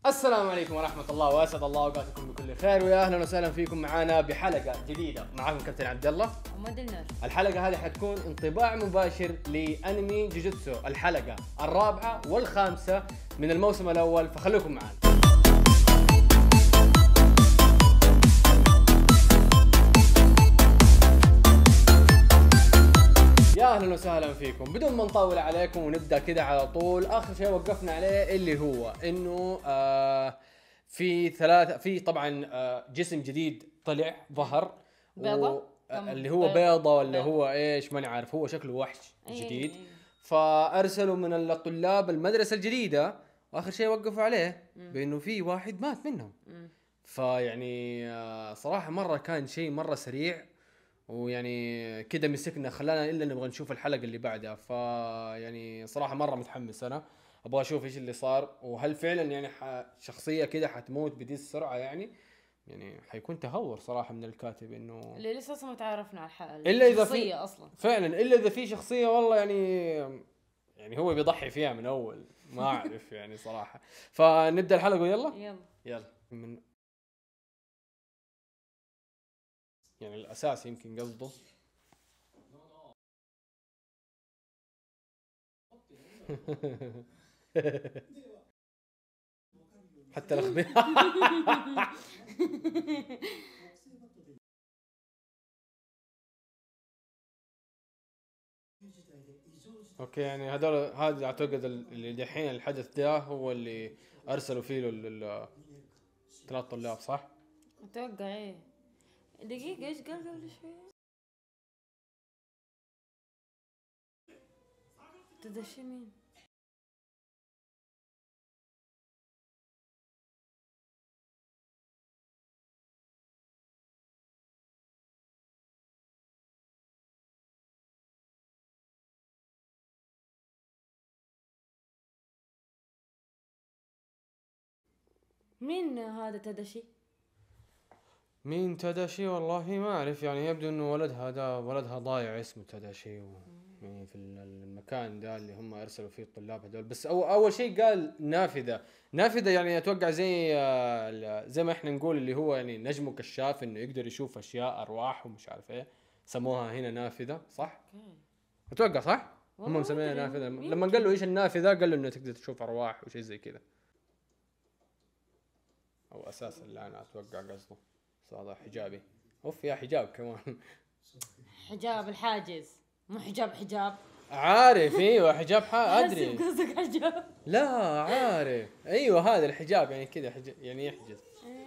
السلام عليكم ورحمة الله وأسعد الله أوقاتكم بكل خير ويا أهلا وسهلا فيكم معانا بحلقة جديدة. معاكم كابتن عبد الله ومد النور. الحلقة هذه حتكون انطباع مباشر لأنمي جوجوتسو الحلقة الرابعة والخامسة من الموسم الأول، فخلوكم معانا. يا اهلا وسهلا فيكم. بدون ما نطول عليكم ونبدا كده على طول، اخر شيء وقفنا عليه اللي هو انه في طبعا جسم جديد طلع ظهر بيضة اللي هو بيضة ولا هو ايش ماني عارف، هو شكله وحش جديد. فارسلوا من الطلاب المدرسة الجديدة، واخر شيء وقفوا عليه بانه في واحد مات منهم. فيعني صراحة مرة كان شيء مرة سريع، ويعني كده مسكنا خلانا الا نبغى نشوف الحلقه اللي بعدها. يعني صراحه مره متحمس، انا ابغى اشوف ايش اللي صار، وهل فعلا يعني شخصيه كده حتموت بدي السرعه. يعني حيكون تهور صراحه من الكاتب انه اللي لسه اصلا ما تعرفنا على الحلقه الا اذا الشخصيه في اصلا فعلا، الا اذا في شخصيه والله يعني هو بيضحي فيها من اول ما اعرف يعني صراحه. فنبدا الحلقه. يلا من يعني الاساس يمكن قصده حتى الاخبار. اوكي، يعني هذا اعتقد اللي دحين الحدث ده هو اللي ارسلوا فيه الثلاث طلاب، صح؟ اتوقع ايه. دقيقه، ايش قال قبل شوي؟ تدشي مين؟ مين هذا تدشي؟ مين تداشي؟ والله ما اعرف، يعني يبدو انه ولدها ضايع اسمه تداشي يعني في المكان ده اللي هم ارسلوا فيه الطلاب هذول. بس اول شيء قال نافذة يعني اتوقع زي ما احنا نقول اللي هو يعني نجم كشاف، انه يقدر يشوف اشياء ارواح ومش عارف ايه. سموها هنا نافذة، صح؟ اتوقع صح؟ هم مسمينها نافذة. لما قال له ايش النافذة قال له انه تقدر تشوف ارواح وشيء زي كذا، او اساس اللي انا اتوقع قصده. بس هذا حجابي. اوف يا حجاب كمان. حجاب الحاجز، مو حجاب. عارف، ايوه حجاب ادري. قصدك حجاب. لا عارف، ايوه هذا الحجاب يعني كذا يعني يحجز.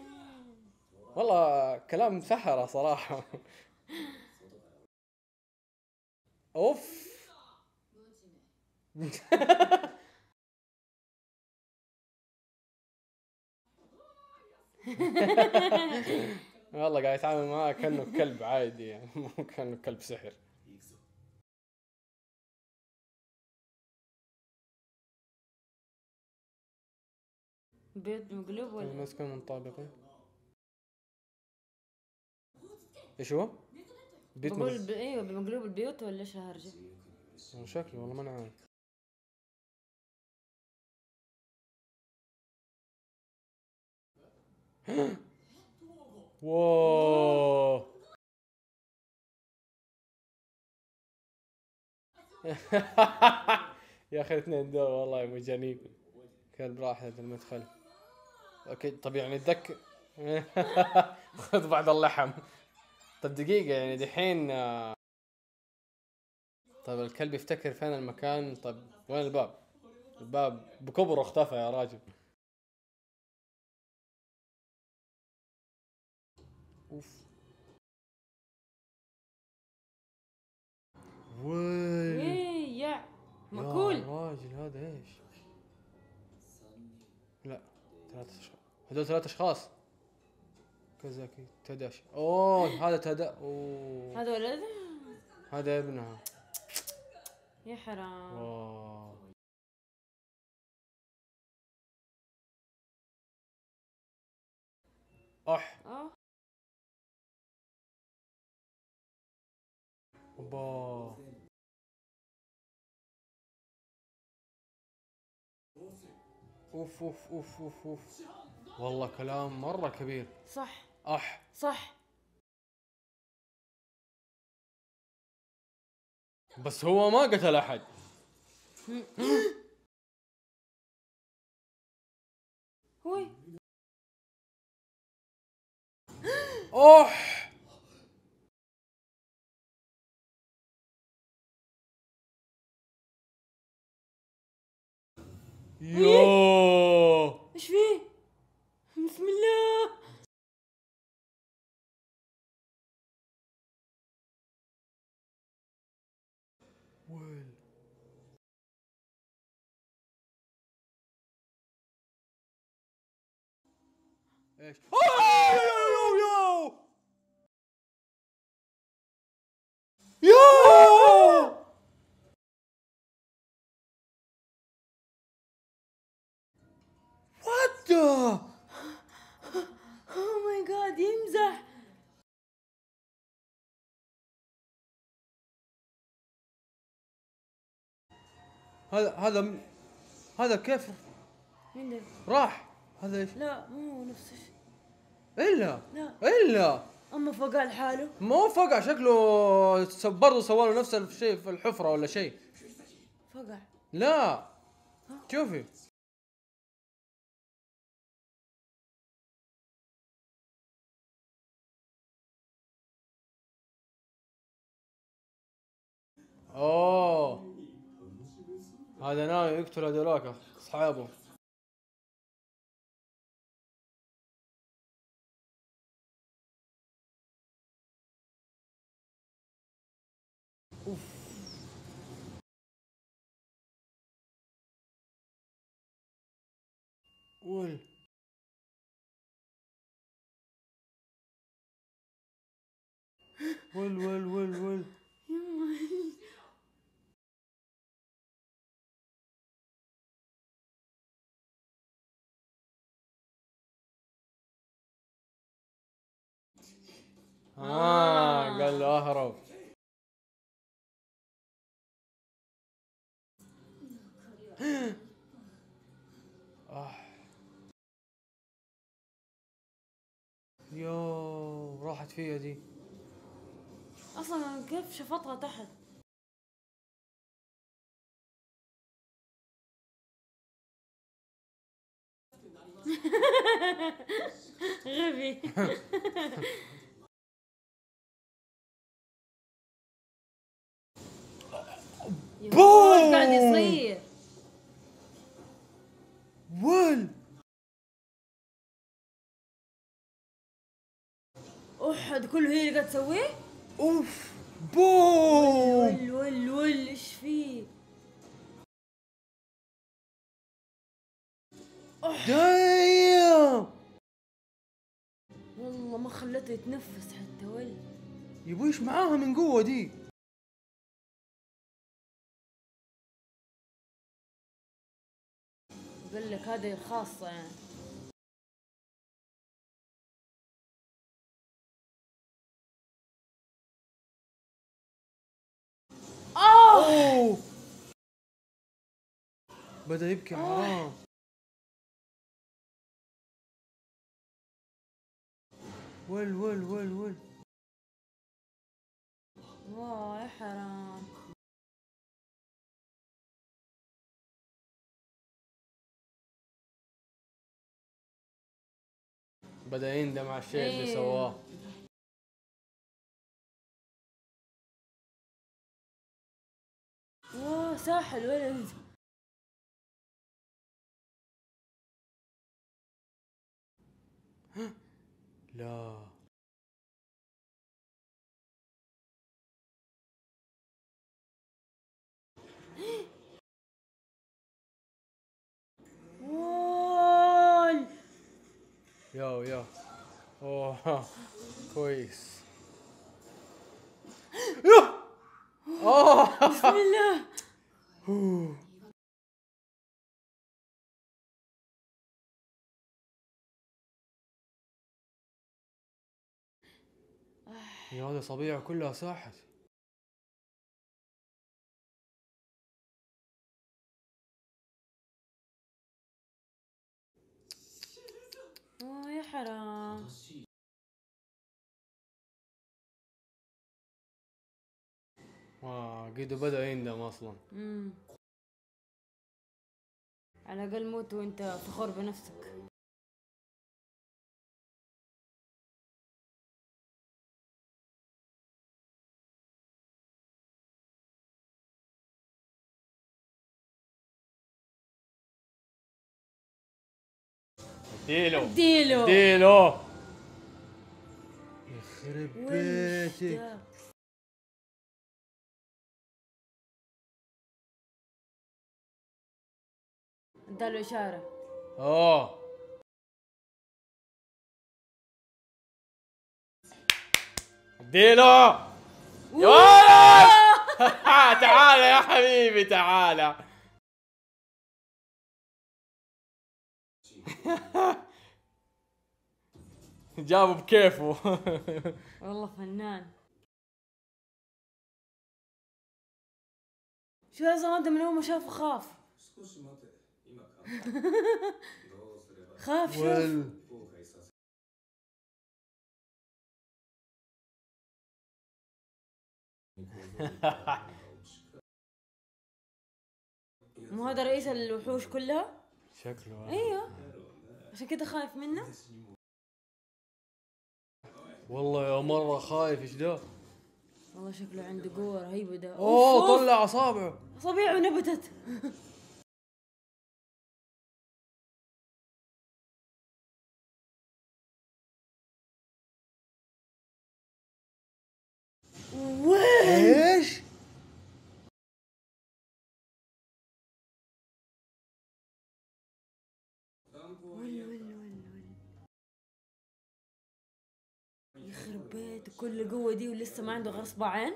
والله كلام سحرة صراحة. اوف. والله قاعد يتعامل معاه كأنه كلب عادي، يعني مو كأنه كلب سحر. بيض مقلوب ولا المسكن منطبقين. ايش هو؟ بقول ايوه بمقلوب البيوت ولا ايش الهرجه؟ شكله والله ما انا عارف. واو. يا اخي الاثنين دول والله مجانين. كلب راحة المدخل. اوكي طب يعني اتذكر. خذ بعض اللحم. طب دقيقة، يعني دحين طب الكلب يفتكر فين المكان؟ طب وين الباب؟ الباب بكبره اختفى يا راجل. اوف. وي يا ماكول. يا راجل هذا ايش؟ لا، هذول ثلاث اشخاص. كازاكي تداشي. اوه هذا اوه هذا ولد. هذا ابنها. يا حرام. واو. اح. اوبا. اوف اوف اوف اوف اوف. والله كلام مرة كبير. صح اح. صح. بس هو ما قتل احد. هوي. اوح. يوه. ايش فيه؟ بسم الله. ويل. ايش؟ يو يو يو. وات ذا. اوه ماي جاد يمزح. هذا كيف مين ده؟ راح؟ هذا ايش؟ لا مو نفس الشيء. الا لا الا اما فقع لحاله. مو فقع شكله. برضه سوى له نفس الشيء في الحفرة ولا شيء. فقع. لا شوفي. اوه هذا ناوي يقتل هذولاك اصحابه. اوف. ول. ول ول ول ول. قال له اهرب. يو راحت فيها دي. اصلا كيف شفطها تحت؟ غبي. ايش قاعد يصير؟ ول. احد كله هي اللي قاعد تسويه؟ اوف. بوم. ول ايش فيه؟ دايم. والله ما خلته يتنفس حتى ول. يبوي ايش معاها من قوة دي؟ قال لك هذه خاصة يعني. اوه بدأ يبكي حرام. ول ول ول ول. واه يا حرام. بدأ يندم على الشيء اللي سواه. واه ساح الولد. لا وول. يا اوه كويس. بسم الله. يا هذا صبيعه كلها ساحت. يا حرام. قيدو بدأ يندم اصلا. على الاقل موت وانت فخور بنفسك. اديله يخرب بيتك. اداله اشاره. اديله يا ولد. تعال يا حبيبي تعال. جابه بكيفه. والله فنان. شو هذا من اول ما شافه خاف. خاف شوف. مو هذا رئيس الوحوش كلها؟ شكله ايوه عشان كده خايف منه. والله يا مرة خايف. ايش ده؟ والله شكله عنده قوة رهيبة ده. اوه طلع اصابعه. اصابعه نبتت. ايش؟ يخرب بيت كل القوة دي ولسه ما عنده غير اصبعين.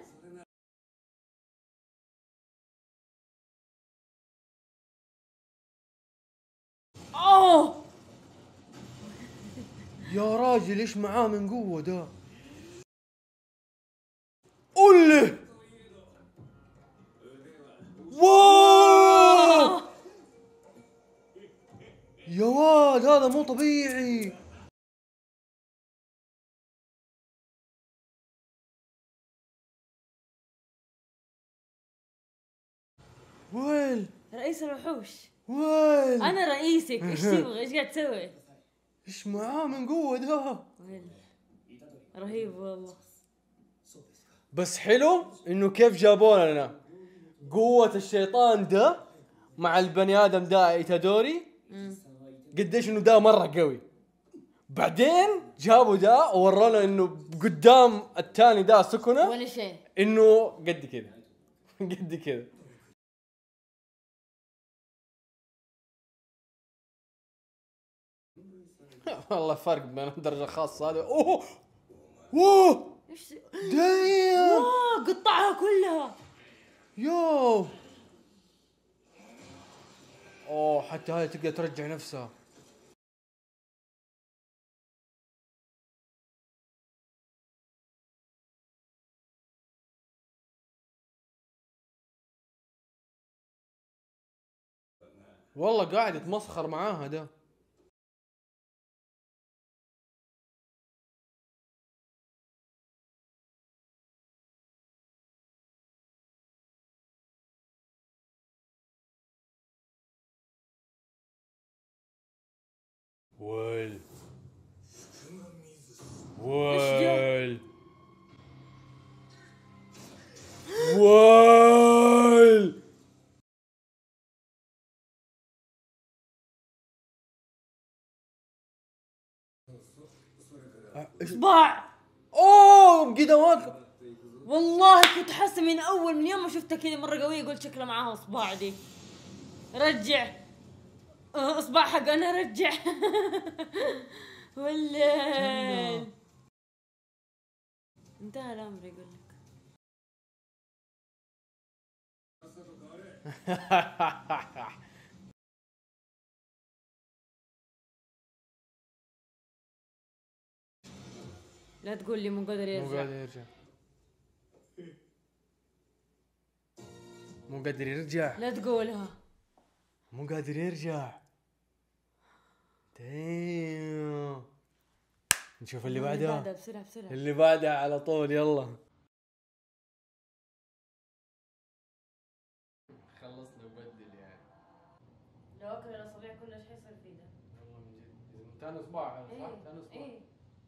اوه يا راجل ايش معاه من قوة ده؟ قله. واو يا واد هذا مو طبيعي. ويل رئيس الوحوش. ويل انا رئيسك. ايش تبغى؟ ايش قاعد تسوي؟ ايش معاه من قوة ده؟ ويل رهيب والله. بس حلو انه كيف جابوا لنا قوة الشيطان ده مع البني ادم ده ايتادوري. قديش انه ده مرة قوي. بعدين جابوا ده وورونا انه قدام الثاني ده سكنة ولا شيء. انه قد كذا. قد كذا. والله فرق بين الدرجة الخاصة هذا. اوه ايش دايم قطعها كلها. يو حتى هاي تقدر ترجع نفسها. والله قاعد يتمسخر معاها ده. ويل ويل ويل اصبع. قدامك. والله كنت حاسه من يوم ما شفتها كذا مره قويه قلت شكلها معاها اصبع دي. رجع اصبع حق انا رجع. ولا انتهى الامر يقول لك. لا تقول لي مو قادر يرجع. مو قادر يرجع. لا تقولها. مو قادر يرجع. دايم نشوف اللي اللي بعدها بعدها. بسرعة بسرعة. اللي بعدها على طول، يلا. خلصنا وبدل يعني. لو اكل الاصابع كلها ايش حيصير فيه ده؟ والله من جد. ثاني اصبع هذا صح؟ ثاني اصبع. ايه.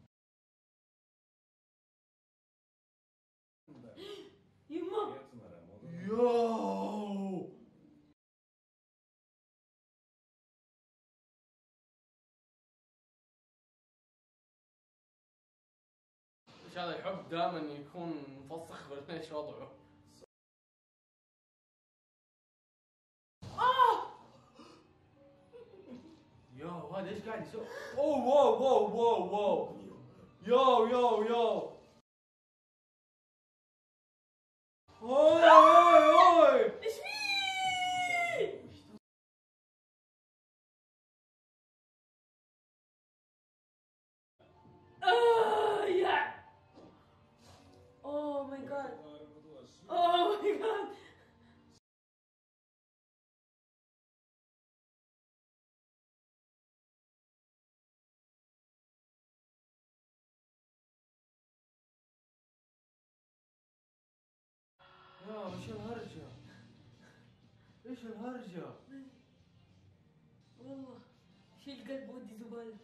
يما. ياو. ايش هذا يحب دائما يكون مفسخ ولا ايش وضعه؟ ياو هذا ايش قاعد يسوي؟ اوه واو واو واو واو. ياو ياو ياو. اوي اوي اوي. ايش فيه؟ يا. اوه ماي جاد. اوه ماي جاد. يا ايش الهرجة؟ ايش الهرجة؟ والله شيل قلب ودي زبالة.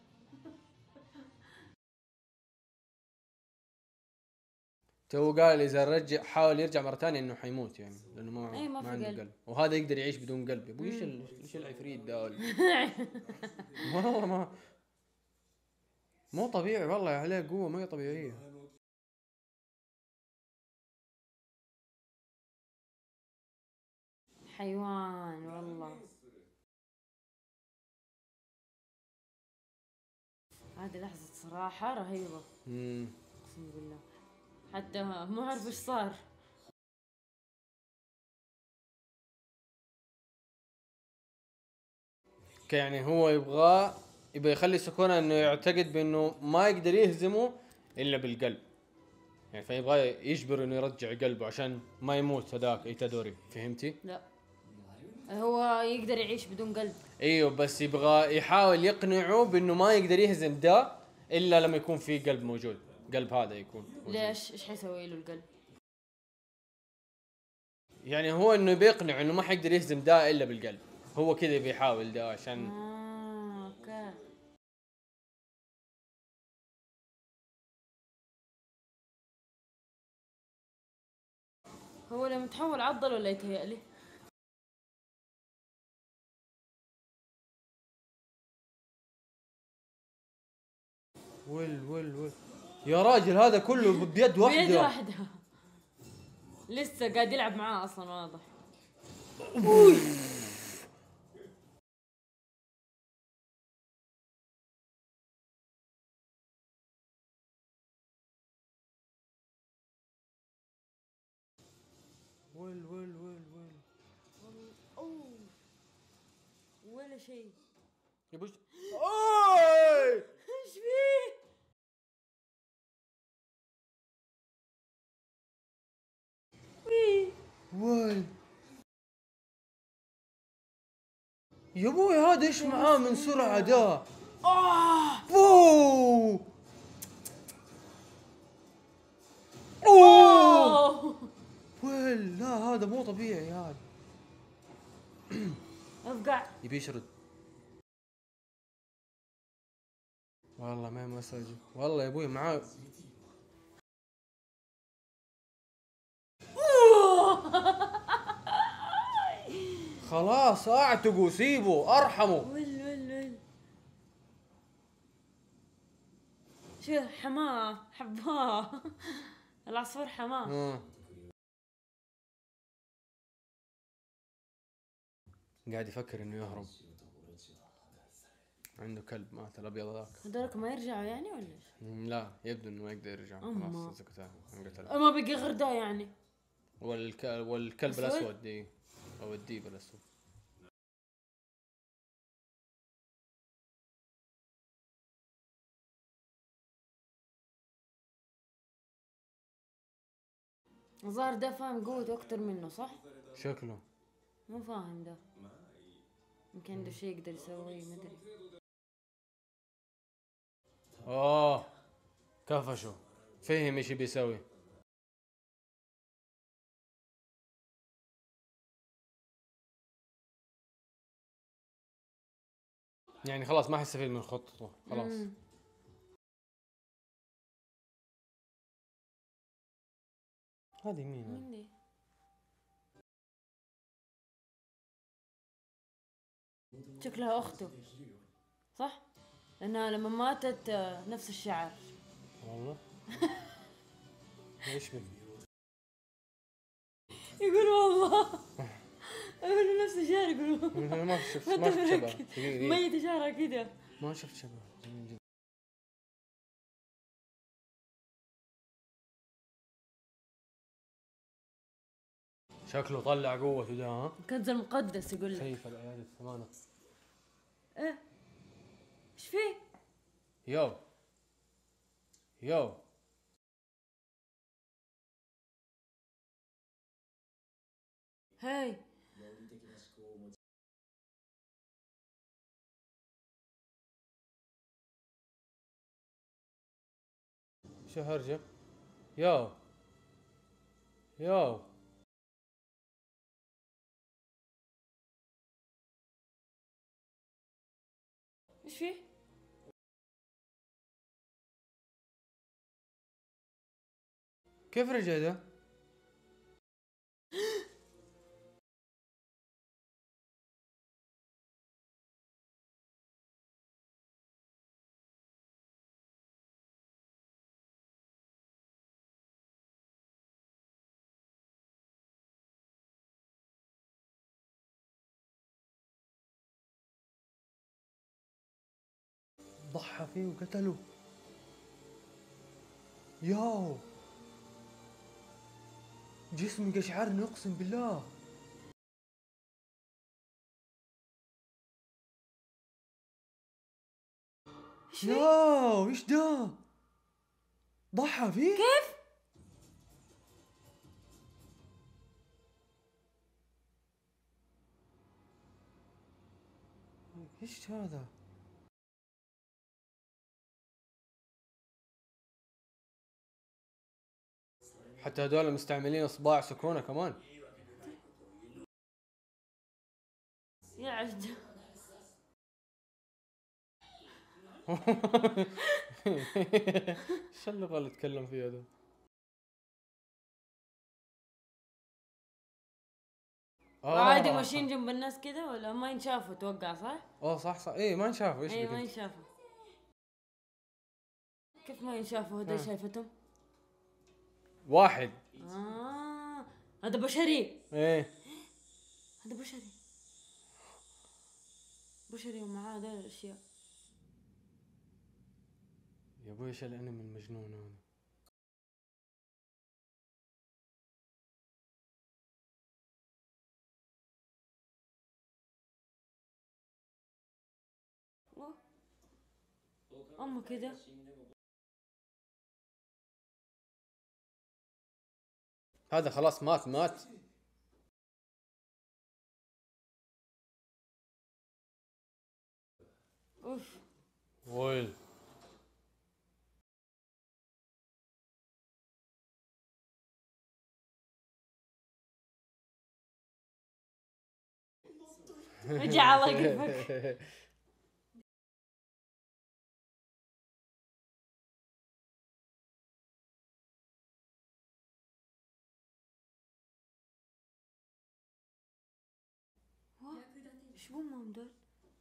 تو قال اذا رجع حاول يرجع مره ثانيه انه حيموت يعني، لانه ما في عنده قلب. قلب، وهذا يقدر يعيش بدون قلب. ابوي ايش العفريت ده والله ما مو طبيعي، والله عليه قوه ما هي طبيعيه. حيوان والله. هذه لحظة صراحة رهيبة. اقسم بالله حتى ما اعرف ايش صار. يعني هو يبغى يخلي سكونة انه يعتقد بانه ما يقدر يهزمه الا بالقلب يعني، فيبغى يجبر انه يرجع قلبه عشان ما يموت هذاك ايتادوري. فهمتي؟ لا هو يقدر يعيش بدون قلب. ايوه بس يبغى يحاول يقنعه بانه ما يقدر يهزم ده الا لما يكون في قلب موجود. قلب هذا يكون موجود. ليش؟ ايش حيسوي له القلب؟ يعني هو انه بيقنع انه ما حيقدر يهزم ده الا بالقلب. هو كذا بيحاول ده عشان اوكي. هو لما تحول عضل ولا يتهيألي؟ ول يا راجل هذا كله بيد واحدة. بيد واحدة. لسه قاعد يلعب معاه اصلا واضح. ول اوه ولا شيء. يبوش. اوي ايش فيه؟ ول يا ابوي هذا ايش معاه من سرعة ده؟ اوه اوه ول لا هذا مو طبيعي هذا. افقع. يبي يشرد. والله ما مسج والله يا ابوي معاه. خلاص اعتقوا سيبوا ارحموا. ول شو حماه حباه. العصفور حماه. قاعد يفكر انه يهرب. عنده كلب مات الابيض ذاك. هذولك ما يرجعوا يعني ولا ايش؟ لا يبدو انه ما يقدر يرجع. خلاص سكتها انقتل. ما بقي غير ده يعني. والكلب الاسود دي او الديب الاسود. الظاهر ده فاهم قوته اكتر منه صح؟ شكله مو فاهم ده. يمكن عنده شيء يقدر يسويه مدري. كفشوا، فهم ايش بيسوي. يعني خلاص ما حيستفيد من خطته خلاص. هذه مين دي؟ شكلها اخته صح؟ لانها لما ماتت نفس الشعر. والله. ايش بك؟ يقول والله يقولوا نفس الشعر يقولوا. ما شفت شبه ميت شعرها كده. ما شفت شبه. شكله طلع قوته ده. ها الكنز المقدس يقول لك. سيف الايادي الثمانية. ايه ايش فيه؟ يو يو هاي شو هرجة؟ يو يو ايش فيه؟ كيف رجع ده؟ ضحى فيه وقتله. ياو جسمي قشعرني اقسم بالله. ياو ايش ده؟ ضحى فيه؟ كيف؟ ايش هذا؟ حتى هذول مستعملين اصبع سكونة كمان. يا عجل. ايش اللغة اللي اتكلم فيها ده؟ عادي ماشيين جنب الناس كده ولا ما ينشافوا توقع صح؟ صح ايه ما نشافوا. ايش ايه بك ما انت؟ ينشافوا. كيف ما ينشافوا هذول شايفتهم؟ واحد. هذا بشري. ايه هذا بشري. بشري ومعاه هذول الاشياء. يا ابوي ايش الانمي المجنون هذا؟ أما كده هذا خلاص مات. اوف. ويل اجي على قفك. ايش بهم دول؟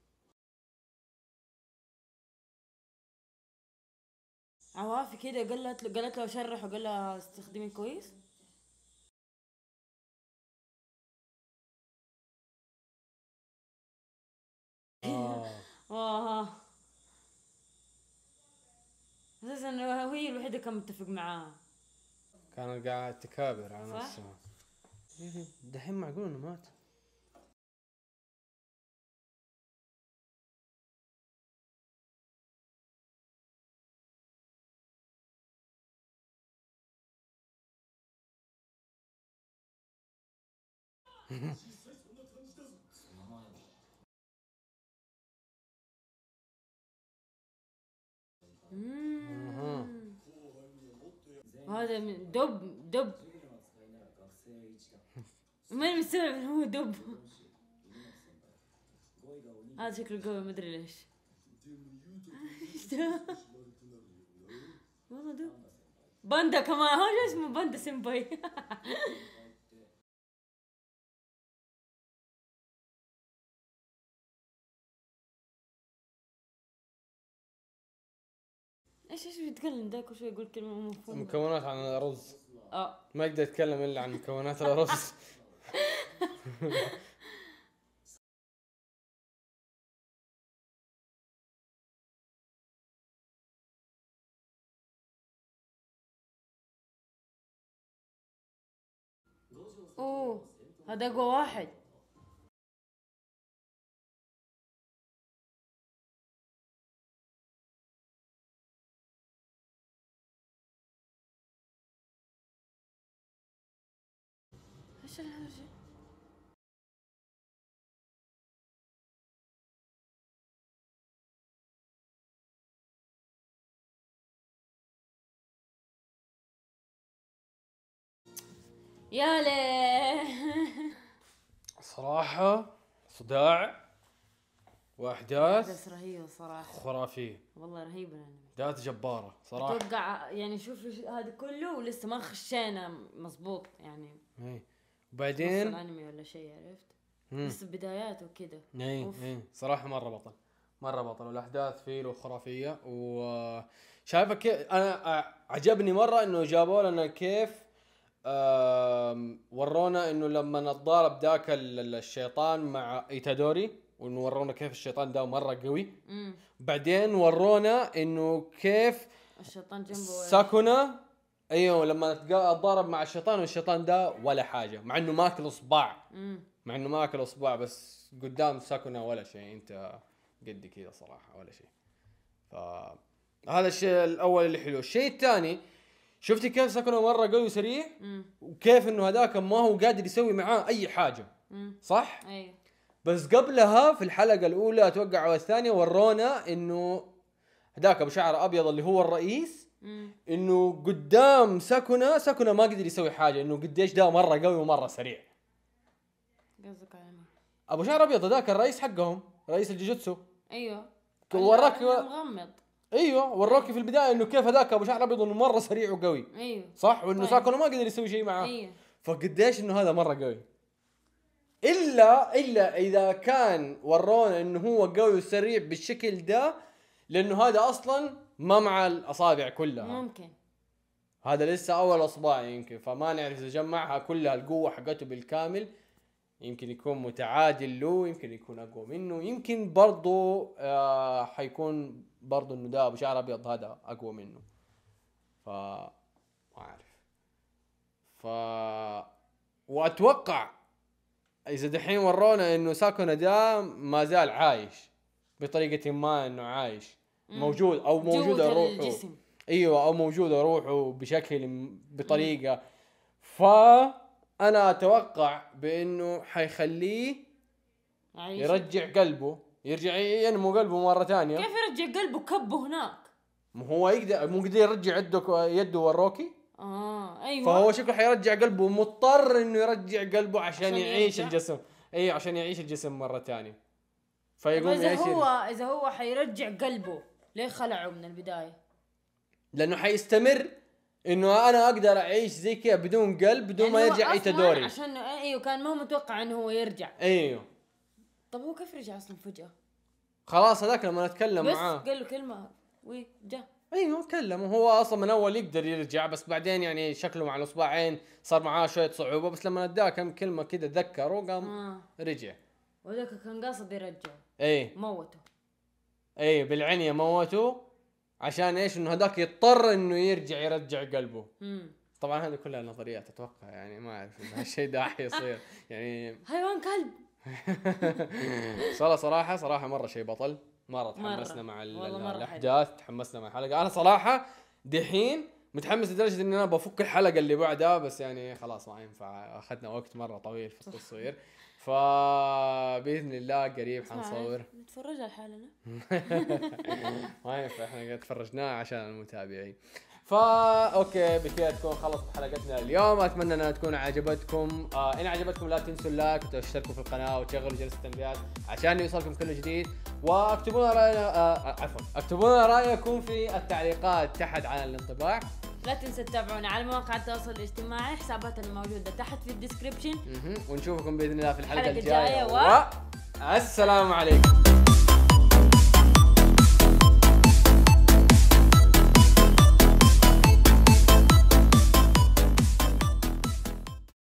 عوافي كده قالت له شرح وقال لها استخدمي كويس. واه اساسا هي الوحيده كان متفق معاها. كان قاعد تكابر على صح؟ نفسه. دحين معقول انه مات؟ هذا من دب من مستوعب انه هو دب. هذا شكله قوي ما ادري ليش. والله دب باندا كمان، هذا اسمه باندا سمباي. ايش بيتكلم ذاك وشوي يقول كلمه مو مفهومه. مكونات عن الرز. اه ما يقدر يتكلم الا عن مكونات الرز. اوه هذا اقوى واحد. ايش الهرجة؟ يا ليه. صراحة صداع واحداث بس رهيبة صراحة، خرافية، والله رهيبة الانمي. احداث جبارة صراحة. اتوقع يعني شوف هذا كله ولسه ما خشينا مزبوط يعني. اي نص وبعدين الانمي ولا شيء، عرفت؟ لسه بداياته وكذا. اي صراحة مرة بطل، مرة بطل، والاحداث فيه له خرافية. وشايفه كيف انا عجبني مرة انه جابوا لنا كيف ورونا انه لما نتضارب ذاك الشيطان مع ايتادوري، وانه ورونا كيف الشيطان ده مرة قوي. بعدين ورونا انه كيف الشيطان جنبه ساكونا، ايوه لما تضارب مع الشيطان والشيطان ده ولا حاجة، مع انه ماكل اصبع، مع انه ماكل اصبع، بس قدام ساكونا ولا شيء، انت قد كذا صراحة ولا شيء. فهذا الشيء الاول اللي حلو. الشيء الثاني، شفتي كيف ساكونا مرة قوي وسريع، وكيف انه هذاك ما هو قادر يسوي معاه اي حاجة، صح؟ ايوه. بس قبلها في الحلقة الاولى اتوقع او الثانية ورونا انه هذاك ابو شعر ابيض اللي هو الرئيس، انه قدام ساكونا ما قدر يسوي حاجة، انه قديش ده مرة قوي ومرة سريع. قصدك على مين؟ ابو شعر ابيض ذاك الرئيس حقهم، رئيس الجوجوتسو. ايوه وراك مغمض. ايوه وراكي في البدايه انه كيف هذاك ابو شعر ابيض انه مره سريع وقوي. ايوه صح، وانه طيب. ساكونا ما قدر يسوي شيء معاه. ايوه. فقديش انه هذا مره قوي. الا اذا كان ورونا انه هو قوي وسريع بالشكل ده، لانه هذا اصلا ما مع الاصابع كلها، ممكن هذا لسه اول اصبع يمكن، فما نعرف اذا جمعها كلها القوه حقته بالكامل. يمكن يكون متعادل له، يمكن يكون اقوى منه، يمكن برضو حيكون برضو انه ده ابو شعر ابيض هذا اقوى منه. ما اعرف. واتوقع اذا دحين ورونا انه ساكونا ده ما زال عايش بطريقه ما، انه عايش موجود او موجوده روحه الجسم. ايوه او موجوده روحه بشكل بطريقه، انا اتوقع بانه حيخليه يرجع قلبه، يرجع ينمو قلبه مره ثانيه. كيف يرجع قلبه؟ كبه هناك. ما هو يقدر، مو قدر يرجع يده وروكي. ايوه. فهو شكله حيرجع قلبه، مضطر انه يرجع قلبه عشان يعيش الجسم. ايوه عشان يعيش الجسم مره ثانيه. فيقوم اذا هو حيرجع قلبه، ليه خلعه من البدايه؟ لانه حيستمر انه انا اقدر اعيش زي كذا بدون قلب، بدون يعني ما يرجع ايتادوري، عشان ايوه كان ما هو متوقع انه هو يرجع. ايوه. طب هو كيف رجع اصلا فجأة؟ خلاص هذاك لما نتكلم معاه بس قال له كلمة جا. ايوه تكلم، وهو اصلا من اول يقدر يرجع، بس بعدين يعني شكله مع الاصبعين صار معاه شويه صعوبه، بس لما اداه كم كلمه كذا ذكره قام رجع. وذاك كان قاصد يرجع. ايه موته. ايه بالعنيه موته، عشان ايش؟ انه هذاك يضطر انه يرجع قلبه. طبعا هذه كلها نظريات اتوقع، يعني ما اعرف اذا هالشيء ده حيصير يعني. حيوان كلب. صراحه مره شيء بطل، مره تحمسنا مع الاحداث، تحمسنا مع الحلقه. انا صراحه دحين متحمس لدرجه ان انا بفك الحلقه اللي بعدها، بس يعني خلاص ما ينفع، اخذنا وقت مره طويل في التصوير. فباذن الله قريب حنصور. نتفرج على حالنا. ما ينفع، احنا قد تفرجناه عشان المتابعين. اوكي بكذا تكون خلصت حلقتنا اليوم. اتمنى انها تكون عجبتكم. ان عجبتكم لا تنسوا اللايك وتشتركوا في القناه وتشغلوا جرس التنبيهات عشان يوصلكم كل جديد. واكتبوا لنا اكتبوا لنا رايكم في التعليقات تحت على الانطباع. لا تنسوا تتابعونا على مواقع التواصل الاجتماعي، حساباتنا الموجوده تحت في الديسكربشن. ونشوفكم باذن الله في الحلقه الجايه السلام عليكم.